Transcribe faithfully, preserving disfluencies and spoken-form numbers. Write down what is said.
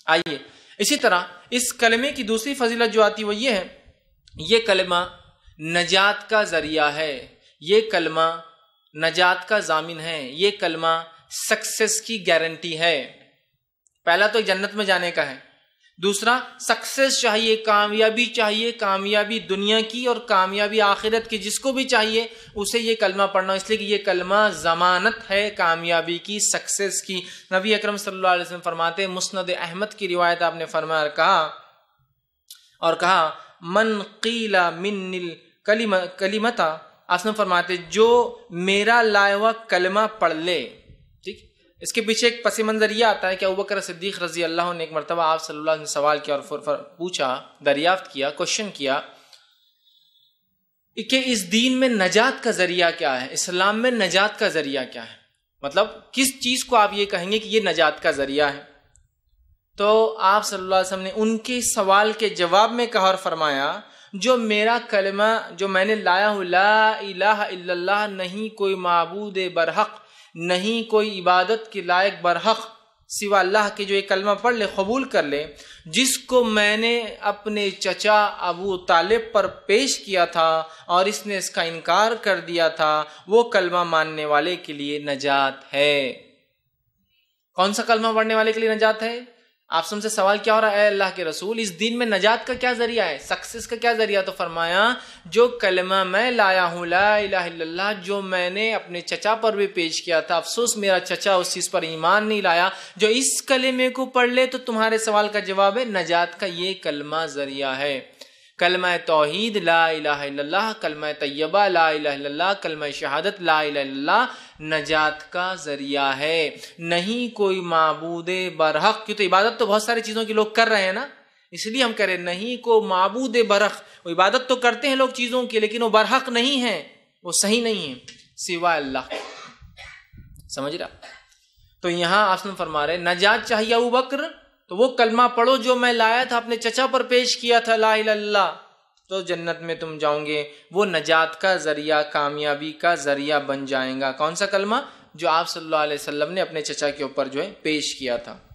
آئیے اسی طرح اس کلمے کی دوسری فضیلت جو آتی وہ یہ ہے، یہ کلمہ نجات کا ذریعہ ہے، یہ کلمہ نجات کا ضامن ہے، یہ کلمہ سکسیس کی گارنٹی ہے۔ پہلا تو جنت میں جانے کا ہے، دوسرا سکسیس چاہیے، کامیابی چاہیے، کامیابی دنیا کی اور کامیابی آخرت کی، جس کو بھی چاہیے اسے یہ کلمہ پڑھنا، اس لیے کہ یہ کلمہ ضمانت ہے کامیابی کی، سکسیس کی۔ نبی اکرم صلی اللہ علیہ وسلم فرماتے ہیں، مسند احمد کی روایت آپ نے فرمایا اور کہا اور کہا من قیل من الکلمۃ، آپ نے فرماتے جو میرا لایا ہوا کلمہ پڑھ لے، ٹھیک۔ اس کے پیچھے ایک پس منظر یہ آتا ہے کہ ابوبکر صدیق رضی اللہ عنہ نے ایک مرتبہ آپ صلی اللہ علیہ وسلم سوال کیا اور پوچھا، دریافت کیا، کوشچن کیا کہ اس دین میں نجات کا ذریعہ کیا ہے، اسلام میں نجات کا ذریعہ کیا ہے، مطلب کس چیز کو آپ یہ کہیں گے کہ یہ نجات کا ذریعہ ہے؟ تو آپ صلی اللہ علیہ وسلم نے ان کے سوال کے جواب میں کہا اور فرمایا جو میرا کلمہ جو میں نے لایا ہوں، لا الہ الا اللہ، نہیں کوئی معبود برحق، نہیں کوئی عبادت کے لائق برحق سوا اللہ کے، جو ایک کلمہ پڑھ لے، قبول کر لے، جس کو میں نے اپنے چچا ابو طالب پر پیش کیا تھا اور اس نے اس کا انکار کر دیا تھا، وہ کلمہ ماننے والے کے لیے نجات ہے۔ کون سا کلمہ پڑھنے والے کے لیے نجات ہے؟ آپ سے سوال کیا ہو رہا ہے، اے اللہ کے رسول اس دین میں نجات کا کیا ذریعہ ہے، سکسیس کا کیا ذریعہ؟ تو فرمایا جو کلمہ میں لایا ہوں، لا الہ الا اللہ، جو میں نے اپنے چچا پر بھی پیش کیا تھا، افسوس میرا چچا اس چیز پر ایمان نہیں لایا، جو اس کلمے کو پڑھ لے تو تمہارے سوال کا جواب ہے نجات کا یہ کلمہ ذریعہ ہے۔ کلمہ توحید لا الہ الا اللہ، کلمہ طیبہ لا الہ الا اللہ، کلمہ شہادت لا الہ الا اللہ نجات کا ذریعہ ہے، نہیں کوئی معبود برحق۔ کیوں تو عبادت تو بہت ساری چیزوں کے لوگ کر رہے ہیں نا، اس لیے ہم کہہ رہے ہیں نہیں کو معبود برحق، وہ عبادت تو کرتے ہیں لوگ چیزوں کی لیکن وہ برحق نہیں ہیں، وہ صحیح نہیں ہیں سوا اللہ، سمجھ رہا؟ تو یہاں آپ نے فرما رہے نجات چاہیے ابو بکر تو وہ کلمہ پڑھو جو میں لایا تھا، اپنے چچا پر پیش کیا تھا، لا الہ الا اللہ، تو جنت میں تم جاؤ گے، وہ نجات کا ذریعہ، کامیابی کا ذریعہ بن جائیں گا۔ کون سا کلمہ؟ جو آپ صلی اللہ علیہ وسلم نے اپنے چچا کے اوپر جو ہے پیش کیا تھا۔